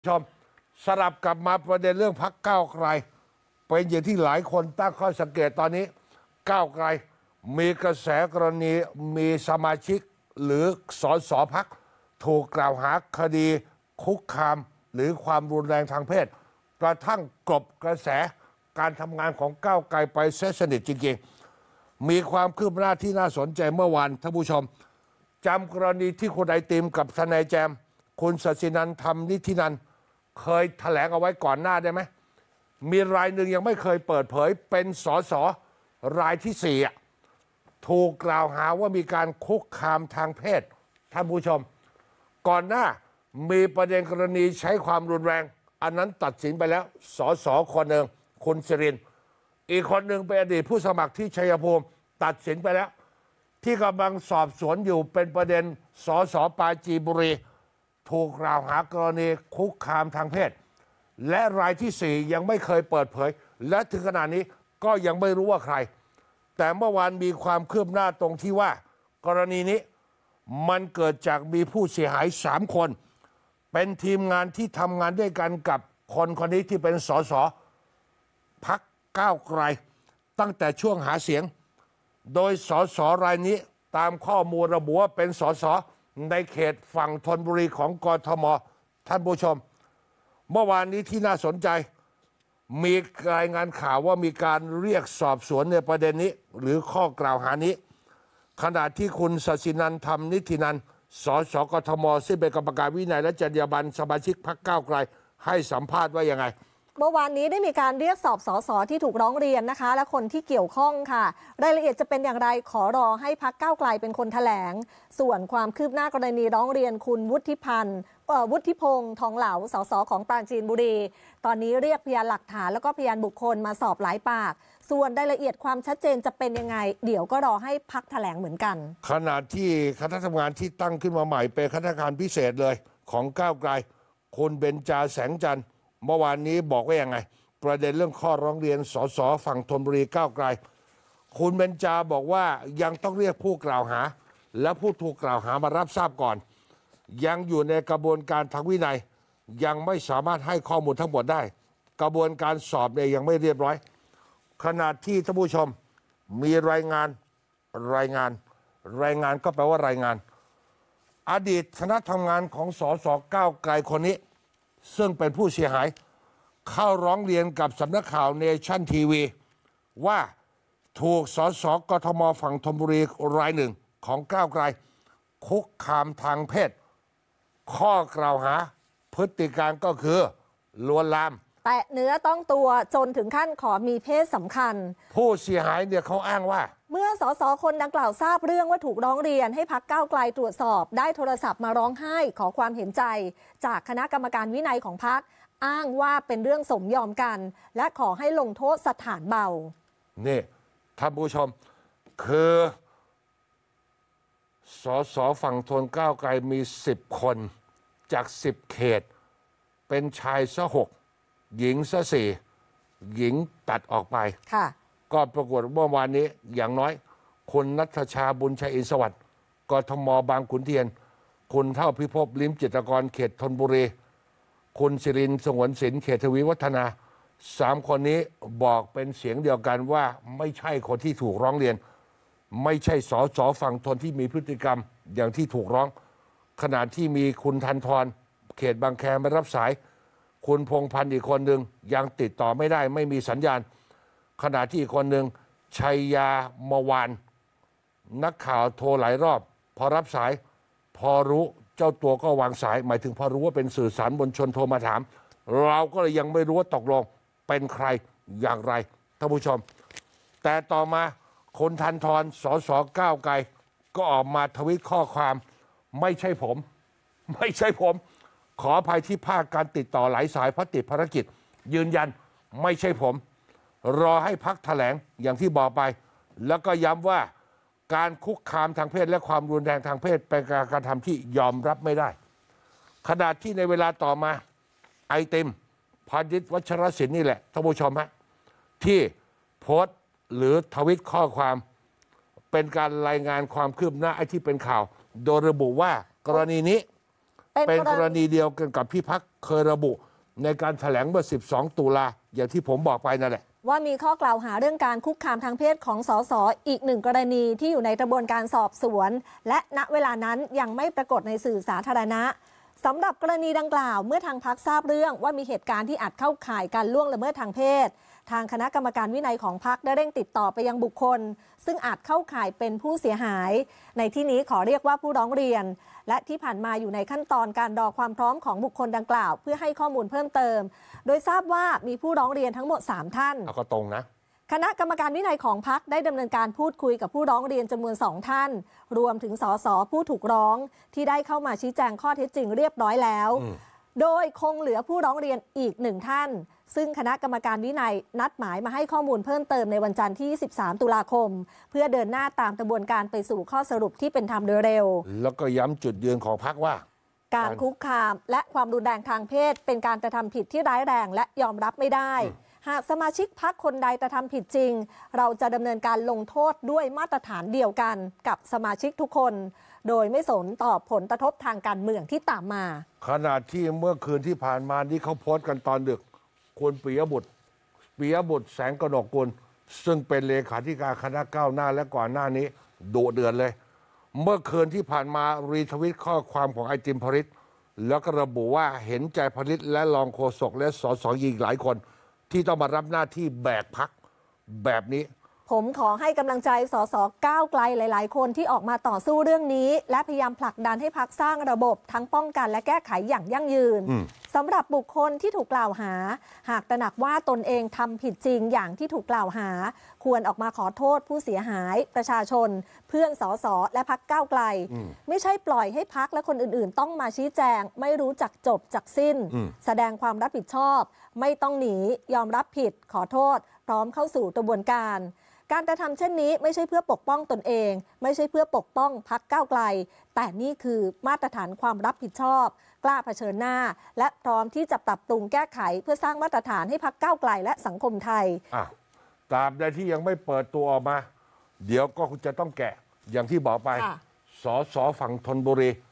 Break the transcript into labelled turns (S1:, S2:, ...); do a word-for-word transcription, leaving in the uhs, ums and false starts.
S1: ชมสลับกลับมาประเด็นเรื่องพรรคก้าวไกลเป็นอย่างที่หลายคนตั้งข้อสังเกตตอนนี้ก้าวไกลมีกระแสกรณีมีสมาชิกหรือสสพรรคถูกกล่าวหาคดีคุกคามหรือความรุนแรงทางเพศกระทั่งกลบกระแสการทำงานของก้าวไกลไปเสียสนิทจริงๆมีความคืบหน้าที่น่าสนใจเมื่อวานท่านผู้ชมจำกรณีที่คุณไอติมกับทนายแจมคุณศศินันท์ธรรมนิธินันท์เคยแถลงเอาไว้ก่อนหน้าได้ไหมมีรายหนึ่งยังไม่เคยเปิดเผยเป็นสสรายที่สี่ถูกกล่าวหาว่ามีการคุกคามทางเพศท่านผู้ชมก่อนหน้ามีประเด็นกรณีใช้ความรุนแรงอันนั้นตัดสินไปแล้วสสคนหนึ่งคุณสิรินอีกคนหนึ่งเป็นอดีตผู้สมัครที่ชัยภูมิตัดสินไปแล้วที่กำลังสอบสวนอยู่เป็นประเด็นสสปราจีนบุรีถูกกล่าวหากรณีคุกคามทางเพศและรายที่สี่ยังไม่เคยเปิดเผยและถึงขนาดนี้ก็ยังไม่รู้ว่าใครแต่เมื่อวานมีความคืบหน้าตรงที่ว่ากรณีนี้มันเกิดจากมีผู้เสียหายสามคนเป็นทีมงานที่ทำงานด้วยกันกับคนคนนี้ที่เป็นสสพรรคก้าวไกลตั้งแต่ช่วงหาเสียงโดยสสรายนี้ตามข้อมูลระบุว่าเป็นสสในเขตฝั่งธนบุรีของกทมท่านผู้ชมเมื่อวานนี้ที่น่าสนใจมีรายงานข่าวว่ามีการเรียกสอบสวนในประเด็นนี้หรือข้อกล่าวหานี้ขณะที่คุณศศินันท์ธรรมนิธินันท์สสกทมซึ่งเป็นกรรมการวินัยและจรรยาบรรณสมาชิกพรรคก้าวไกลให้สัมภาษณ์ว่ายังไง
S2: เมื่อวานนี้ได้มีการเรียกสอบสสที่ถูกร้องเรียนนะคะและคนที่เกี่ยวข้องค่ะรายละเอียดจะเป็นอย่างไรขอรอให้พรรคก้าวไกลเป็นคนแถลงส่วนความคืบหน้ากรณีร้องเรียนคุณวุฒิพันธ์วุฒิพงษ์ทองเหลาสสของปราจีนบุรีตอนนี้เรียกพยานหลักฐานแล้วก็พยานบุคคลมาสอบหลายปากส่วนรายละเอียดความชัดเจนจะเป็นยังไงเดี๋ยวก็รอให้พรรคแถลงเหมือนกัน
S1: ขณะที่คณะทำงานที่ตั้งขึ้นมาใหม่เป็นคณะทำงานพิเศษเลยของก้าวไกลคุณเบญจาแสงจันทร์เมื่อวานนี้บอกว่ายังไงประเด็นเรื่องข้อร้องเรียนสสฝั่งธนบุรีก้าวไกลคุณเบญจาบอกว่ายังต้องเรียกผู้กล่าวหาและผู้ถูกกล่าวหามารับทราบก่อนยังอยู่ในกระบวนการทางวินัยยังไม่สามารถให้ข้อมูลทั้งหมดได้กระบวนการสอบเนี่ยยังไม่เรียบร้อยขณะที่ท่านผู้ชมมีรายงานรายงานรายงานก็แปลว่ารายงานอดีตคณะทำงานของสสก้าวไกลคนนี้ซึ่งเป็นผู้เสียหายเข้าร้องเรียนกับสำนักข่าวเนชั่นทีวีว่าถูกสสกทมฝั่งธนบุรีรายหนึ่งของก้าวไกลคุกคามทางเพศข้อกล่าวหาพฤติการก็คือลวนลาม
S2: แตะเนื้อต้องตัวจนถึงขั้นขอมีเพศสัมพันธ์
S1: ผู้เสียหายเนี่ยเขาอ้างว่า
S2: เมื่อสสคนดังกล่าวทราบเรื่องว่าถูกร้องเรียนให้พรรคก้าวไกลตรวจสอบได้โทรศัพท์มาร้องไห้ขอความเห็นใจจากคณะกรรมการวินัยของพรรคอ้างว่าเป็นเรื่องสมยอมกันและขอให้ลงโทษสถานเบา
S1: นี่ท่านผู้ชมคือสสฝั่งทนก้าวไกลมีสิบคนจากสิบเขตเป็นชายซะหกหญิงซะสี่หญิงตัดออกไป
S2: ค่ะ
S1: ก็ปรากฏเมื่อวานนี้อย่างน้อยคุณณัฐชาบุญชัยอินสวัสดิ์กทมบางขุนเทียนคุณเท่าพิภพลิ้มจิตรกรเขตธนบุรีคุณสิรินทร์สงวนศิลป์เขตทวีวัฒนาสามคนนี้บอกเป็นเสียงเดียวกันว่าไม่ใช่คนที่ถูกร้องเรียนไม่ใช่สสฝั่งทนที่มีพฤติกรรมอย่างที่ถูกร้องขณะที่มีคุณธันทรเขตบางแคไม่รับสายคุณพงษ์พันธ์อีกคนหนึ่งยังติดต่อไม่ได้ไม่มีสัญญาณขณะที่อีกคนหนึ่งชัยยามวานนักข่าวโทรหลายรอบพอรับสายพอรู้เจ้าตัวก็วางสายหมายถึงพอรู้ว่าเป็นสื่อสารมวลชนโทรมาถามเราก็เลยยังไม่รู้ว่าตกลงเป็นใครอย่างไรท่านผู้ชมแต่ต่อมาคนทันทรสสก้าวไกลก็ออกมาทวิตข้อความไม่ใช่ผมไม่ใช่ผมขออภัยที่พลาดการติดต่อหลายสายเพราะติดภารกิจยืนยันไม่ใช่ผมรอให้พรรคแถลงอย่างที่บอกไปแล้วก็ย้ำว่าการคุกคามทางเพศและความรุนแรงทางเพศเป็นการกระทำที่ยอมรับไม่ได้ขณะที่ในเวลาต่อมาไอติมพาณิชย์วัชรศิลป์นี่แหละท่านผู้ชมฮะที่โพสต์หรือทวิตข้อความเป็นการรายงานความคืบหน้าไอ้ที่เป็นข่าวโดยระบุว่ากรณีนี้
S2: เป็น
S1: เป็น
S2: ก
S1: ก
S2: ร
S1: ร
S2: ณี
S1: ณีเดียวกันกับพี่พักเคยระบุในการแถลงเมื่อสิบสองตุลาอย่างที่ผมบอกไปนั่นแหละ
S2: ว่ามีข้อกล่าวหาเรื่องการคุกคามทางเพศของสสอีกหนึ่งกรณีที่อยู่ในกระบวนการสอบสวน และณเวลานั้นยังไม่ปรากฏในสื่อสาธารณะสำหรับกรณีดังกล่าวเมื่อทางพรรคทราบเรื่องว่ามีเหตุการณ์ที่อาจเข้าข่ายการล่วงละเมิดทางเพศทางคณะกรรมการวินัยของพรรคได้เร่งติดต่อไปยังบุคคลซึ่งอาจเข้าข่ายเป็นผู้เสียหายในที่นี้ขอเรียกว่าผู้ร้องเรียนและที่ผ่านมาอยู่ในขั้นตอนการรอความพร้อมของบุคคลดังกล่าวเพื่อให้ข้อมูลเพิ่มเติมโดยทราบว่ามีผู้ร้องเรียนทั้งหมดสามท่าน
S1: เอาก็ตรงนะ
S2: คณะกรรมการวินัยของพรรคได้ดำเนินการพูดคุยกับผู้ร้องเรียนจำนวนสองท่านรวมถึงสสผู้ถูกร้องที่ได้เข้ามาชี้แจงข้อเท็จจริงเรียบร้อยแล้วโดยคงเหลือผู้ร้องเรียนอีกหนึ่งท่านซึ่งคณะกรรมการวินัยนัดหมายมาให้ข้อมูลเพิ่มเติมในวันจันทร์ที่ยี่สิบสามตุลาคมเพื่อเดินหน้าตามกระบวนการไปสู่ข้อสรุปที่เป็นธรรมโดยเร็ว
S1: แล้วก็ย้ำจุดยืนของพรรคว่า
S2: การคุกคามและความรุนแรงทางเพศเป็นการกระทำผิดที่ร้ายแรงและยอมรับไม่ได้หากสมาชิกพรรคคนใดกระทำผิดจริงเราจะดำเนินการลงโทษด้วยมาตรฐานเดียวกันกับสมาชิกทุกคนโดยไม่สนต่อผลกระทบทางการเมืองที่ตามมา
S1: ขณะที่เมื่อคืนที่ผ่านมานี่เขาโพสต์กันตอนดึกคุณปิยบุตรปิยบุตรแสงกนกกุลซึ่งเป็นเลขาธิการคณะก้าวหน้าและก่อนหน้านี้ดุเดือดเลยเมื่อคืนที่ผ่านมารีทวิตข้อความของไอติมพริตแล้วก็ระบุว่าเห็นใจพริตและรองโฆษกและสสอีกหลายคนที่ต้องมารับหน้าที่แบกพรรคแบบนี้
S2: ผมขอให้กำลังใจสสก้าวไกลหลายๆคนที่ออกมาต่อสู้เรื่องนี้และพยายามผลักดันให้พรรคสร้างระบบทั้งป้องกันและแก้ไขอย่างยั่งยืนสำหรับบุคคลที่ถูกกล่าวหาหากตระหนักว่าตนเองทำผิดจริงอย่างที่ถูกกล่าวหาควรออกมาขอโทษผู้เสียหายประชาชนเพื่อนสสและพรรคก้าวไกลไม่ใช่ปล่อยให้พรรคและคนอื่นๆต้องมาชี้แจงไม่รู้จักจบจักสิ้นแสดงความรับผิดชอบไม่ต้องหนียอมรับผิดขอโทษพร้อมเข้าสู่กระบวนการการกระทำเช่นนี้ไม่ใช่เพื่อปกป้องตนเองไม่ใช่เพื่อปกป้องพรรคก้าวไกลแต่นี่คือมาตรฐานความรับผิดชอบกล้าเผชิญหน้าและพร้อมที่จะปรับปรุงแก้ไขเพื่อสร้างมาตรฐานให้พรรคก้าวไกลและสังคมไทย
S1: อ่ะตราบใดที่ยังไม่เปิดตัวออกมาเดี๋ยวก็จะต้องแกะอย่างที่บอกไปสสฝั่งธนบุรี